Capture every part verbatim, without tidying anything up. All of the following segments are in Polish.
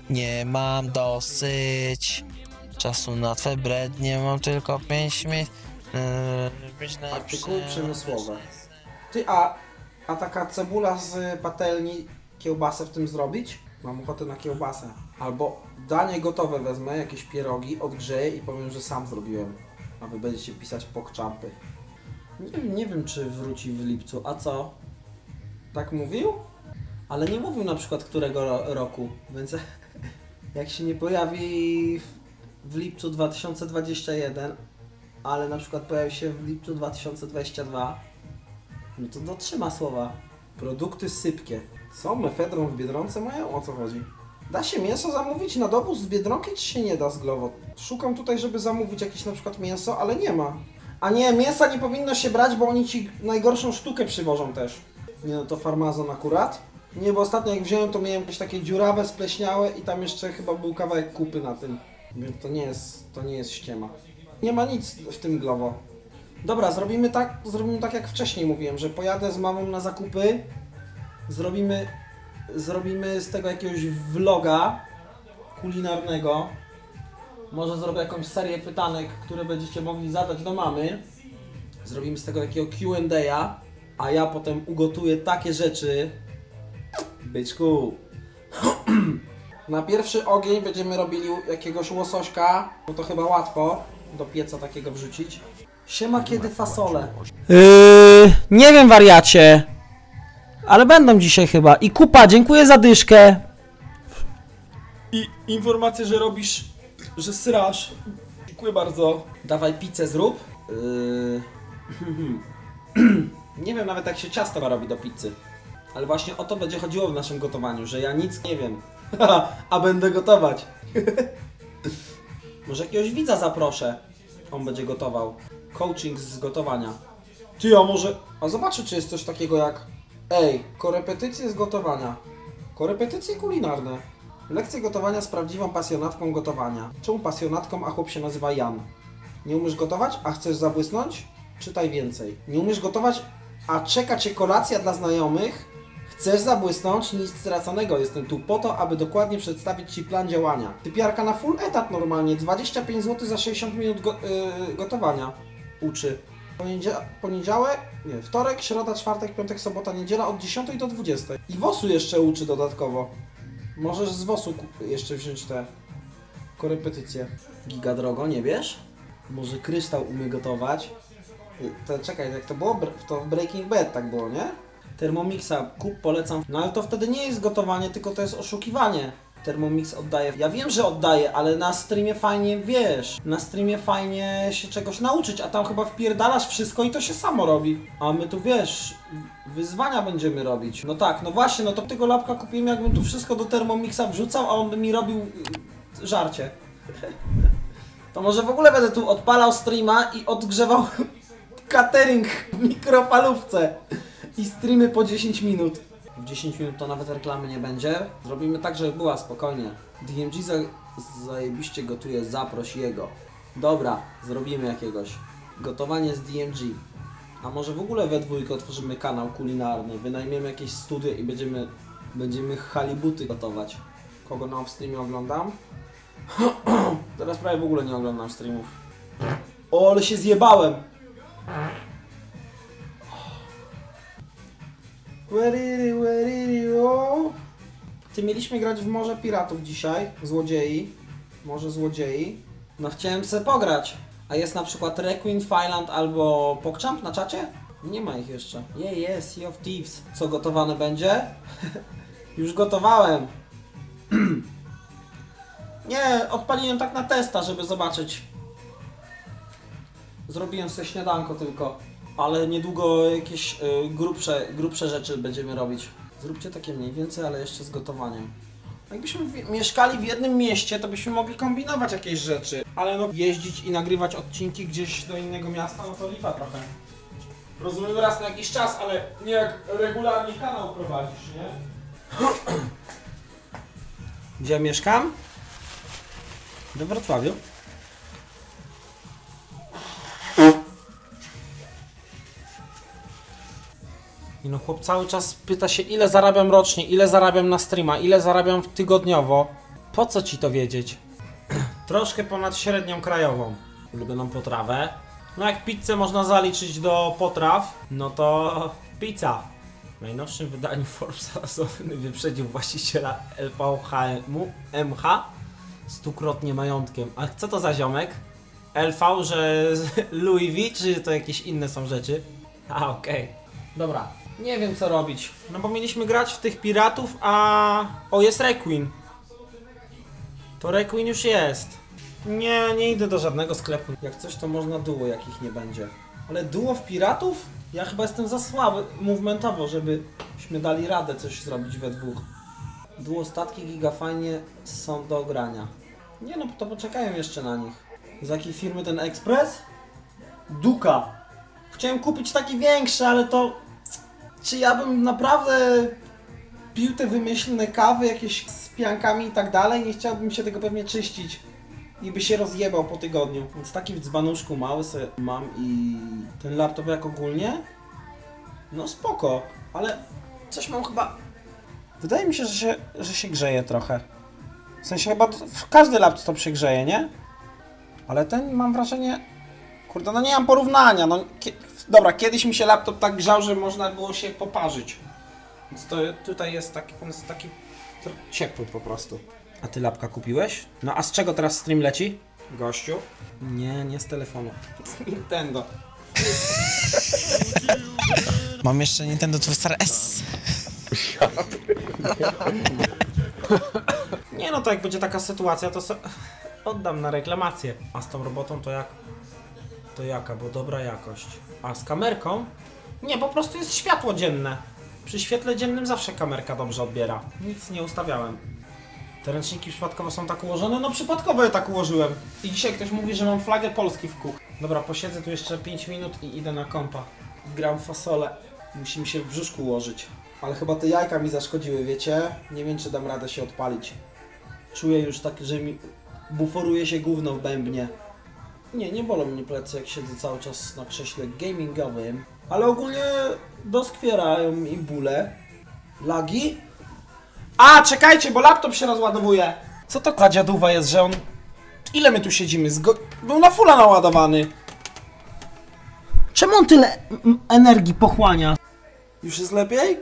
Nie mam dosyć czasu na twe brednie, mam tylko pięć minut. Yy, Artykuły przemysłowe. Ty, a, a taka cebula z patelni, kiełbasę w tym zrobić? Mam ochotę na kiełbasę. Albo danie gotowe wezmę, jakieś pierogi, odgrzeję i powiem, że sam zrobiłem. A wy będziecie pisać pokczampy. Nie, nie wiem, czy wróci w lipcu. A co? Tak mówił? Ale nie mówił na przykład którego ro roku, więc jak się nie pojawi w, w lipcu dwa tysiące dwudziestym pierwszym, ale na przykład pojawi się w lipcu dwa tysiące dwudziestym drugim, no to dotrzyma słowa. Produkty sypkie. Co? Mefedron w Biedronce mają? O co chodzi? Da się mięso zamówić na dowóz z Biedronki, czy się nie da z Glovo? Szukam tutaj, żeby zamówić jakieś na przykład mięso, ale nie ma. A nie, mięsa nie powinno się brać, bo oni ci najgorszą sztukę przywożą też. Nie no, to farmazon akurat. Nie, bo ostatnio jak wziąłem, to miałem jakieś takie dziurawe, spleśniałe i tam jeszcze chyba był kawałek kupy na tym. Więc to nie jest, to nie jest ściema. Nie ma nic w tym Glovo. Dobra, zrobimy tak, zrobimy tak jak wcześniej mówiłem, że pojadę z mamą na zakupy. Zrobimy, zrobimy z tego jakiegoś vloga kulinarnego. Może zrobię jakąś serię pytanek, które będziecie mogli zadać do mamy. Zrobimy z tego takiego Q and A'a, a ja potem ugotuję takie rzeczy. Byczku. Na pierwszy ogień będziemy robili jakiegoś łosośka, bo to chyba łatwo do pieca takiego wrzucić. Siema, kiedy fasole? Yy, nie wiem, wariacie. Ale będą dzisiaj chyba. I kupa, dziękuję za dyszkę. I informację, że robisz, że srasz. Dziękuję bardzo. Dawaj pizzę zrób. Yy... nie wiem nawet jak się ciasto robi do pizzy. Ale właśnie o to będzie chodziło w naszym gotowaniu, że ja nic nie wiem. A będę gotować. Może jakiegoś widza zaproszę. On będzie gotował. Coaching z gotowania. Ty, a może... A zobaczę, czy jest coś takiego jak... Ej, korepetycje z gotowania. Korepetycje kulinarne. Lekcje gotowania z prawdziwą pasjonatką gotowania. Czemu pasjonatką, a chłop się nazywa Jan? Nie umiesz gotować, a chcesz zabłysnąć? Czytaj więcej. Nie umiesz gotować, a czeka cię kolacja dla znajomych? Chcesz zabłysnąć? Nic straconego. Jestem tu po to, aby dokładnie przedstawić ci plan działania. Typiarka na full etat normalnie. dwadzieścia pięć złotych za sześćdziesiąt minut go yy, gotowania. Uczy. Poniedział poniedziałek, nie, wtorek, środa, czwartek, piątek, sobota, niedziela od dziesiątej do dwudziestej. I wosu jeszcze uczy dodatkowo. Możesz z wosu jeszcze wziąć te korepetycje. Giga drogo, nie wiesz? Może Kryształ umie gotować. To czekaj, jak to było? To w Breaking Bad tak było, nie? Thermomixa kup, polecam. No ale to wtedy nie jest gotowanie, tylko to jest oszukiwanie. Thermomix oddaje. Ja wiem, że oddaje, ale na streamie fajnie, wiesz, na streamie fajnie się czegoś nauczyć, a tam chyba wpierdalasz wszystko i to się samo robi. A my tu, wiesz, wyzwania będziemy robić. No tak, no właśnie, no to tego lapka kupiłem, jakbym tu wszystko do Thermomixa wrzucał, a on by mi robił yy, żarcie. To może w ogóle będę tu odpalał streama i odgrzewał catering w mikrofalówce. I streamy po dziesięć minut. W dziesięć minut to nawet reklamy nie będzie. Zrobimy tak, żeby była spokojnie. D M G za zajebiście gotuje, zaproś jego. Dobra, zrobimy jakiegoś. Gotowanie z D M G. A może w ogóle we dwójkę otworzymy kanał kulinarny, wynajmiemy jakieś studio i będziemy, będziemy halibuty gotować. Kogo na streamie oglądam? Teraz prawie w ogóle nie oglądam streamów. O, ale się zjebałem! Ty, mieliśmy grać w Morze Piratów dzisiaj, złodziei, Morze Złodziei. No chciałem sobie pograć, a jest na przykład Requiem, Fireland albo PogChamp na czacie? Nie ma ich jeszcze. Je, yeah, jest, Sea of Thieves. Co gotowane będzie? Już gotowałem. Nie, odpaliłem tak na testa, żeby zobaczyć. Zrobiłem sobie śniadanko tylko. Ale niedługo jakieś y, grubsze, grubsze rzeczy będziemy robić. Zróbcie takie mniej więcej, ale jeszcze z gotowaniem. Jakbyśmy w, mieszkali w jednym mieście, to byśmy mogli kombinować jakieś rzeczy. Ale no jeździć i nagrywać odcinki gdzieś do innego miasta, no to lipa trochę. Rozumiem, raz na jakiś czas, ale nie jak regularnie kanał prowadzisz, nie? Gdzie ja mieszkam? We Wrocławiu. I no chłop cały czas pyta się, ile zarabiam rocznie, ile zarabiam na streama, ile zarabiam tygodniowo. Po co ci to wiedzieć? Troszkę ponad średnią krajową. Ulubioną potrawę. No jak pizzę można zaliczyć do potraw, no to pizza. W najnowszym wydaniu Forbesa Sony wyprzedził właściciela L V H M H stukrotnie majątkiem. A co to za ziomek? L V, że Louis V, czy to jakieś inne są rzeczy? A, okej. Okay. Dobra, nie wiem co robić. No bo mieliśmy grać w tych piratów, a... O, jest Requiem. To Requiem już jest. Nie, nie idę do żadnego sklepu. Jak coś to można duo, jakich nie będzie. Ale duo w piratów? Ja chyba jestem za słaby movementowo, żebyśmy dali radę coś zrobić we dwóch. Duo statki giga fajnie są do ogrania. Nie no, to poczekają jeszcze na nich. Z jakiej firmy ten ekspres? Duka. Chciałem kupić taki większy, ale to... Czy ja bym naprawdę pił te wymyślne kawy, jakieś z piankami i tak dalej? Nie chciałbym się tego pewnie czyścić. I by się rozjebał po tygodniu. Więc taki w dzbanuszku mały sobie mam i ten laptop jak ogólnie, no spoko, ale coś mam chyba... Wydaje mi się, że się, że się grzeje trochę. W sensie chyba każdy laptop się grzeje, nie? Ale ten mam wrażenie... Kurde, no nie mam porównania, no... Kie... Dobra, kiedyś mi się laptop tak grzał, że można było się poparzyć. Więc to tutaj jest taki, on jest taki ciepły po prostu. A ty lapka kupiłeś? No a z czego teraz stream leci? Gościu? Nie, nie z telefonu. Z Nintendo. Mam jeszcze Nintendo Twister S. Nie no, to jak będzie taka sytuacja, to so... oddam na reklamację. A z tą robotą to jak? To jaka? Bo dobra jakość. A z kamerką? Nie, po prostu jest światło dzienne. Przy świetle dziennym zawsze kamerka dobrze odbiera. Nic nie ustawiałem. Te ręczniki przypadkowo są tak ułożone? No przypadkowo je tak ułożyłem. I dzisiaj ktoś mówi, że mam flagę Polski w kuchni. Dobra, posiedzę tu jeszcze pięć minut i idę na kompa. Gram fasolę. Musi mi się w brzuszku ułożyć. Ale chyba te jajka mi zaszkodziły, wiecie? Nie wiem, czy dam radę się odpalić. Czuję już tak, że mi buforuje się gówno w bębnie. Nie, nie bolą mnie plecy, jak siedzę cały czas na krześle gamingowym. Ale ogólnie doskwierają mi bóle. Lagi? A, czekajcie, bo laptop się rozładowuje. Co to za dziaduwa jest, że on... Ile my tu siedzimy? Zgo... Był na fulla naładowany. Czemu on tyle energii pochłania? Już jest lepiej?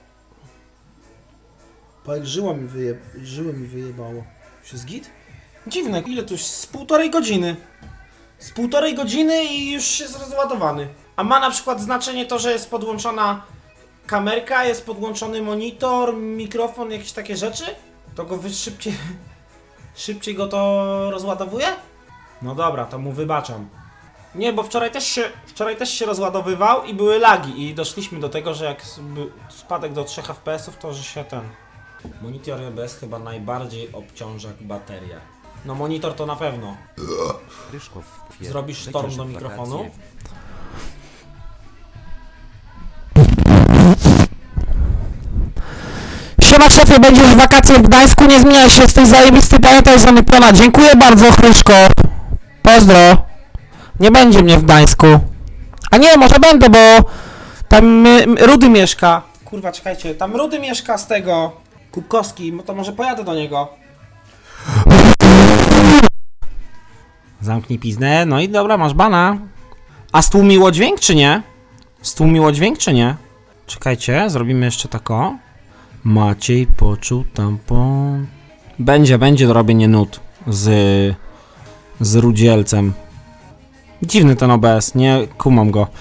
Tak, żyła mi wyje... żyły mi wyjebało. Już jest git? Dziwne, ile tu z półtorej godziny. Z półtorej godziny i już jest rozładowany. A ma na przykład znaczenie to, że jest podłączona kamerka, jest podłączony monitor, mikrofon, jakieś takie rzeczy? To go wy szybciej... szybciej go to rozładowuje? No dobra, to mu wybaczam. Nie, bo wczoraj też się, wczoraj też się rozładowywał i były lagi i doszliśmy do tego, że jak spadek do trzech F P S ów, to że się ten... Monitor E B S chyba najbardziej obciąża baterię. No monitor to na pewno. Zrobisz sztorm do mikrofonu? Siema szefie, będziesz w wakacje w Gdańsku, nie zmieniaj się, jesteś zajebisty, pamiętaj Zony Plona. Dziękuję bardzo, Chryszko. Pozdro. Nie będzie mnie w Gdańsku. A nie, może będę, bo tam y, Rudy mieszka. Kurwa, czekajcie, tam Rudy mieszka z tego Kubkowski, to może pojadę do niego. Zamknij piznę, no i dobra, masz bana. A stłumiło dźwięk, czy nie? Stłumiło dźwięk, czy nie? Czekajcie, zrobimy jeszcze tako. Maciej poczuł tampon. Będzie, będzie do robienia nut z, z Rudzielcem. Dziwny ten O B S, nie kumam go.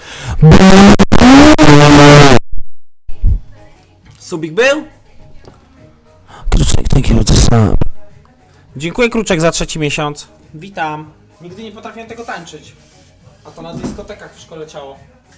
Subik był? Kruczek taki sam. Dziękuję Kruczek za trzeci miesiąc. Witam. Nigdy nie potrafiłem tego tańczyć. A to na dyskotekach w szkole ciało.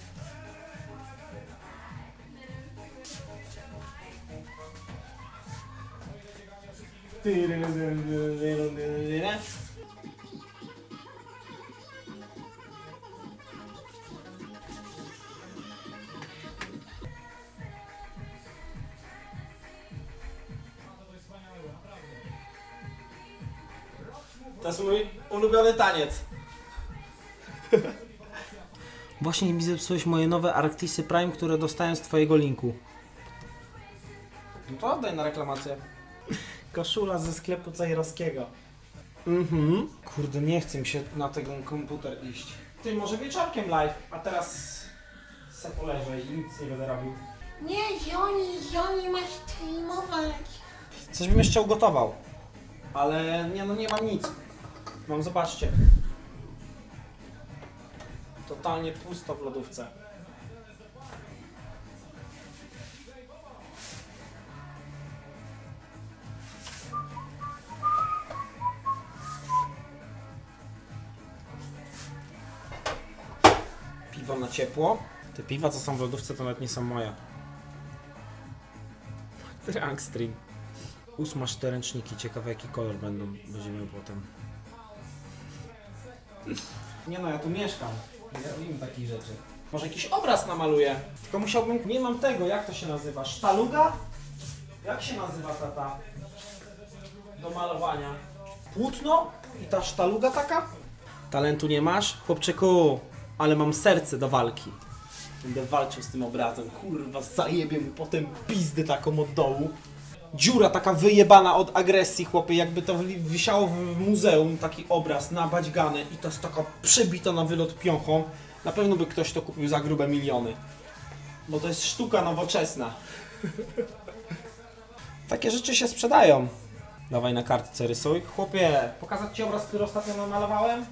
To jest mój ulubiony taniec. Właśnie mi zepsułeś moje nowe Arctisy Prime, które dostałem z twojego linku. No to oddaj na reklamację. Koszula ze sklepu Cajrowskiego. Mhm. Kurde, nie chcę mi się na ten komputer iść. Ty, może wieczorkiem live, a teraz se poleżę i nic nie będę robił. Nie, Zioni, Zioni, masz streamować. Coś bym jeszcze ugotował. Ale nie, no nie mam nic. Mam, zobaczcie. Totalnie pusto w lodówce. Piwo na ciepło. Te piwa, co są w lodówce, to nawet nie są moje. Drunk stream. Usmaż te ręczniki, ciekawe jaki kolor będą, będziemy potem. Nie no, ja tu mieszkam. Ja wiem takich rzeczy. Może jakiś obraz namaluję. Tylko musiałbym... Nie mam tego, jak to się nazywa? Sztaluga? Jak się nazywa ta ta? Do malowania. Płótno? I ta sztaluga taka? Talentu nie masz? Chłopczyku, ale mam serce do walki. Będę walczył z tym obrazem. Kurwa, zajebie mi potem pizdy taką od dołu. Dziura taka wyjebana od agresji, chłopie, jakby to wisiało w muzeum, taki obraz nabaćgany i to jest taka przebita na wylot piąchą. Na pewno by ktoś to kupił za grube miliony. Bo to jest sztuka nowoczesna. Takie rzeczy się sprzedają. Dawaj na kartce rysuj. Chłopie, pokazać ci obraz, który ostatnio namalowałem?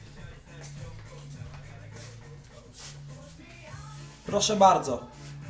Proszę bardzo.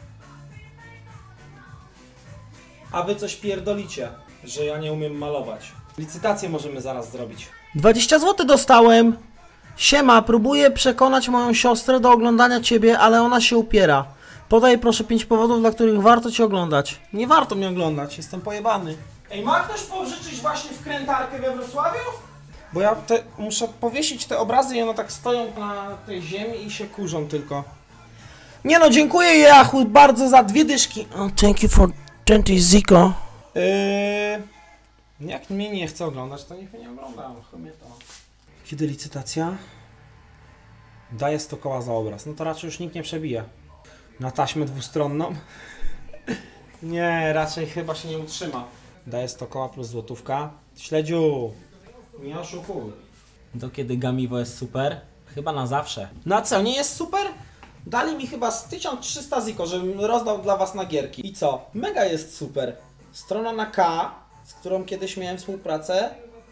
A wy coś pierdolicie, że ja nie umiem malować. Licytację możemy zaraz zrobić. dwadzieścia złotych dostałem. Siema, próbuję przekonać moją siostrę do oglądania ciebie, ale ona się upiera. Podaj proszę pięć powodów, dla których warto cię oglądać. Nie warto mnie oglądać, jestem pojebany. Ej, ma ktoś pożyczyć właśnie wkrętarkę we Wrocławiu? Bo ja te, muszę powiesić te obrazy i one tak stoją na tej ziemi i się kurzą tylko. Nie no, dziękuję Jachu bardzo za dwie dyszki. Oh, thank you for twenty ziko. Yy, jak mnie nie chce oglądać, to niech mnie nie ogląda. Chyba to. Kiedy licytacja? Daję sto koła za obraz. No to raczej już nikt nie przebije. Na taśmę dwustronną? Nie, raczej chyba się nie utrzyma. Daję sto koła plus złotówka. Śledziu, nie oszukuj. Do kiedy Gamiwo jest super? Chyba na zawsze. Na co, nie jest super? Dali mi chyba z tysiąc trzysta ziko, żebym rozdał dla was na gierki. I co? Mega jest super. Strona na K, z którą kiedyś miałem współpracę,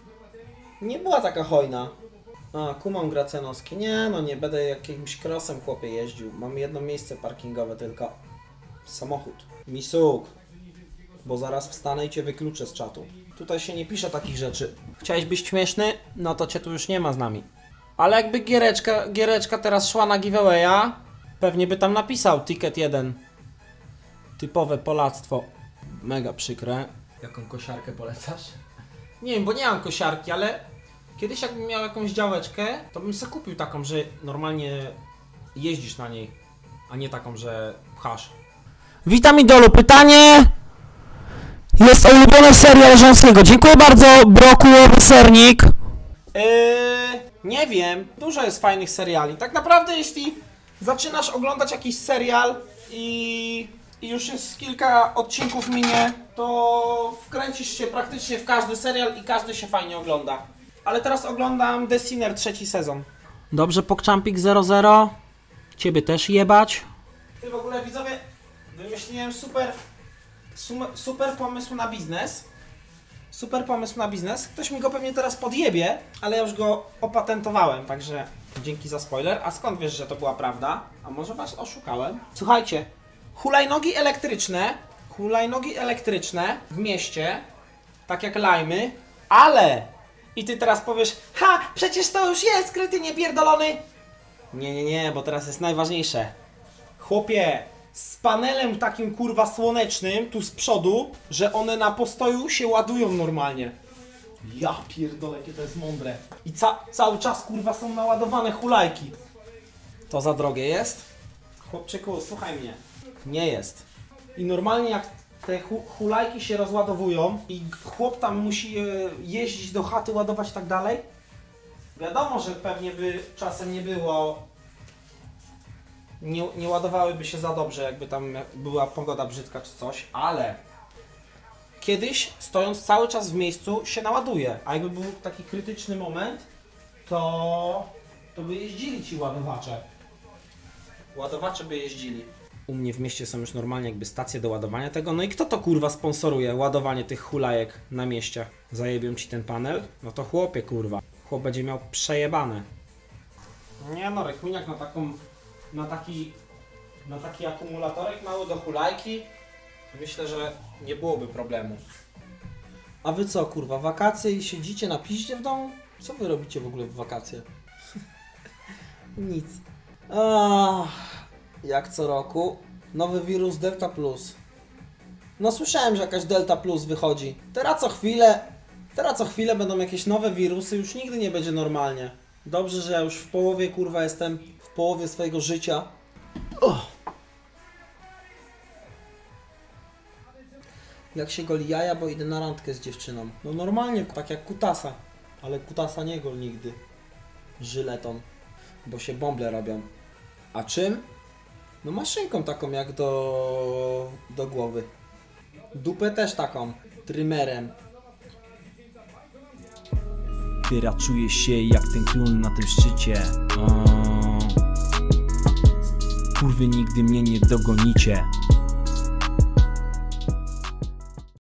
nie była taka hojna. A, kumam Gracenowski. Nie no, nie będę jakimś crossem chłopie jeździł. Mam jedno miejsce parkingowe tylko. Samochód. Misuk. Bo zaraz wstanę i cię wykluczę z czatu. Tutaj się nie pisze takich rzeczy. Chciałeś być śmieszny? No to cię tu już nie ma z nami. Ale jakby giereczka, giereczka teraz szła na giveawaya, pewnie by tam napisał ticket jeden. Typowe polactwo. Mega przykre. Jaką kosiarkę polecasz? Nie wiem, bo nie mam kosiarki, ale kiedyś jakbym miał jakąś działeczkę, to bym sobie kupił taką, że normalnie jeździsz na niej, a nie taką, że pchasz. Witam idolu, pytanie jest o ulubiony serial Rząskiego. Dziękuję bardzo, brokułowy sernik. Yy, nie wiem, dużo jest fajnych seriali. Tak naprawdę jeśli zaczynasz oglądać jakiś serial i, i już jest kilka odcinków minie, to wkręcisz się praktycznie w każdy serial i każdy się fajnie ogląda. Ale teraz oglądam The Sinner trzeci sezon. Dobrze, Pogchampik zero zero. Ciebie też jebać. Ty w ogóle widzowie, wymyśliłem super, super pomysł na biznes. Super pomysł na biznes. Ktoś mi go pewnie teraz podjebie, ale ja już go opatentowałem, także dzięki za spoiler. A skąd wiesz, że to była prawda? A może was oszukałem? Słuchajcie, hulajnogi elektryczne, hulajnogi elektryczne w mieście, tak jak lajmy, ale... I ty teraz powiesz, ha, przecież to już jest, kretynie pierdolony. Nie, nie, nie, bo teraz jest najważniejsze. Chłopie, z panelem takim kurwa słonecznym tu z przodu, że one na postoju się ładują normalnie. Ja pierdolę, jakie to jest mądre. I ca cały czas kurwa są naładowane hulajki. To za drogie jest? Chłopczyku, słuchaj mnie. Nie jest. I normalnie jak te hu hulajki się rozładowują i chłop tam musi jeździć do chaty, ładować i tak dalej. Wiadomo, że pewnie by czasem nie było, nie, nie ładowałyby się za dobrze, jakby tam była pogoda brzydka czy coś, ale kiedyś, stojąc cały czas w miejscu, się naładuje. A jakby był taki krytyczny moment, to, to by jeździli ci ładowacze. Ładowacze by jeździli. U mnie w mieście są już normalnie jakby stacje do ładowania tego. No i kto to kurwa sponsoruje ładowanie tych hulajek na mieście? Zajebią ci ten panel? No to chłopie kurwa. Chłop będzie miał przejebane. Nie no, rechuniak na taką, na taki, na taki akumulatorek mały do hulajki. Myślę, że nie byłoby problemu. A wy co kurwa, wakacje i siedzicie na piździe w domu? Co wy robicie w ogóle w wakacje? Nic. Ach, jak co roku, nowy wirus Delta Plus. No słyszałem, że jakaś Delta Plus wychodzi. Teraz co chwilę, teraz co chwilę będą jakieś nowe wirusy, już nigdy nie będzie normalnie. Dobrze, że ja już w połowie kurwa jestem, w połowie swojego życia. Oh. Jak się goli jaja, bo idę na randkę z dziewczyną. No normalnie, tak jak kutasa. Ale kutasa nie gol nigdy. Żyletą. Bo się bąble robią. A czym? No maszynką taką jak do, do głowy. Dupę też taką. Trymerem. Teraz czuję się jak ten król na tym szczycie. O. Kurwy nigdy mnie nie dogonicie.